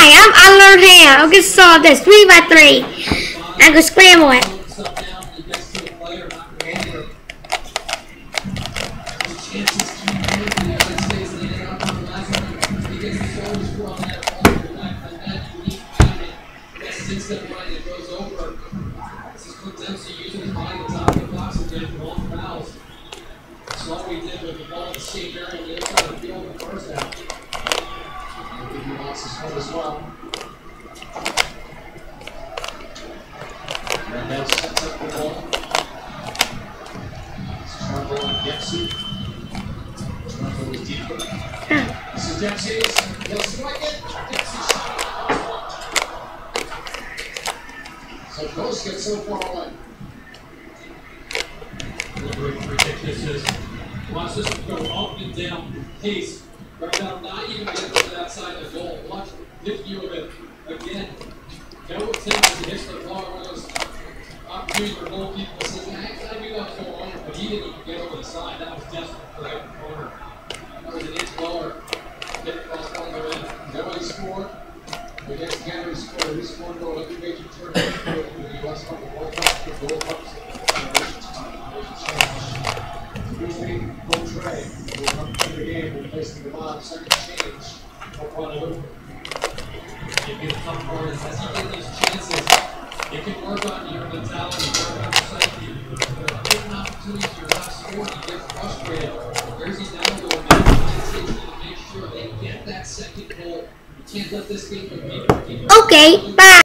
I learned how. I can solve this 3 by 3. I can scramble it. So Ghost gets so far away. Ridiculous. Watch this go up and down pace. Right now, not even getting to that side of the goal. Watch the view of it again. No attempt to hit the ball. One of those opportunities for goalkeeper says, I knew that was going on, but he didn't even get over the side. That was desperate for that corner. That was an inch lower. Hit across one of the end. Nobody scored. Against Canada scored. He scored goal. Every major tournament in the U.S. Cup of World Cup, the World Cups, Rubik will come to the game, replacing the Bob, second change for Guadalupe. It gets tough part is as you get those chances, it can work on your mentality, work on your psyche. Given opportunities you're not scoring, you get frustrated. There's these now going to make sure they get that second goal. You can't let this game compete. Okay, bye.